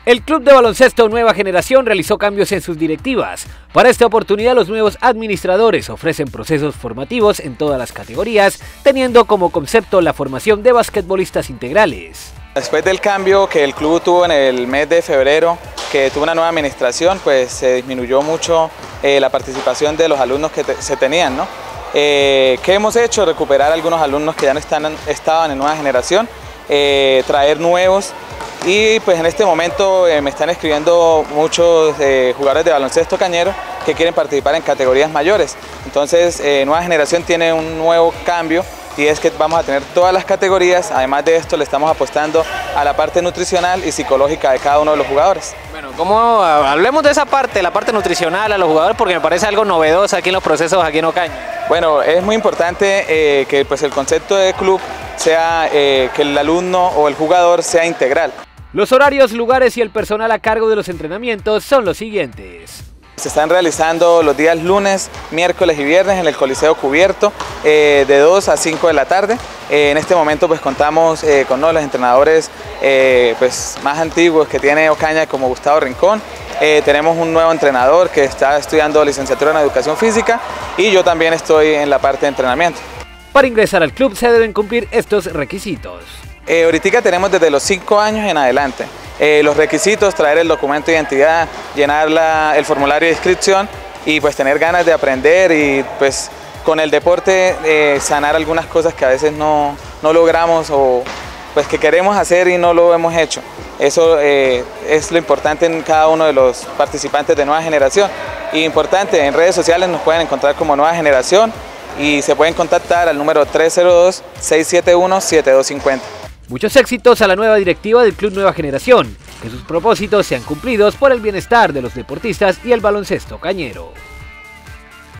El Club de Baloncesto Nueva Generación realizó cambios en sus directivas. Para esta oportunidad, los nuevos administradores ofrecen procesos formativos en todas las categorías, teniendo como concepto la formación de basquetbolistas integrales. Después del cambio que el club tuvo en el mes de febrero, que tuvo una nueva administración, pues se disminuyó mucho la participación de los alumnos que se tenían, ¿no? ¿Qué hemos hecho? Recuperar algunos alumnos que ya no estaban en Nueva Generación, traer nuevos. Y pues en este momento me están escribiendo muchos jugadores de baloncesto cañero que quieren participar en categorías mayores. Entonces Nueva Generación tiene un nuevo cambio y es que vamos a tener todas las categorías. Además de esto le estamos apostando a la parte nutricional y psicológica de cada uno de los jugadores. Bueno, hablemos de esa parte, la parte nutricional a los jugadores, porque me parece algo novedoso aquí en los procesos aquí en Ocaña. Bueno, es muy importante que pues el concepto de club sea que el alumno o el jugador sea integral. Los horarios, lugares y el personal a cargo de los entrenamientos son los siguientes. Se están realizando los días lunes, miércoles y viernes en el Coliseo Cubierto de 2 a 5 de la tarde. En este momento pues contamos con uno de los entrenadores pues, más antiguos que tiene Ocaña, como Gustavo Rincón. Tenemos un nuevo entrenador que está estudiando licenciatura en Educación Física y yo también estoy en la parte de entrenamiento. Para ingresar al club se deben cumplir estos requisitos. Ahorita tenemos desde los 5 años en adelante. Los requisitos: traer el documento de identidad, llenar el formulario de inscripción y pues tener ganas de aprender y pues con el deporte sanar algunas cosas que a veces no logramos o pues que queremos hacer y no lo hemos hecho. Eso es lo importante en cada uno de los participantes de Nueva Generación. Y importante, en redes sociales nos pueden encontrar como Nueva Generación y se pueden contactar al número 302-671-7250. Muchos éxitos a la nueva directiva del Club Nueva Generación, que sus propósitos sean cumplidos por el bienestar de los deportistas y el baloncesto cañero.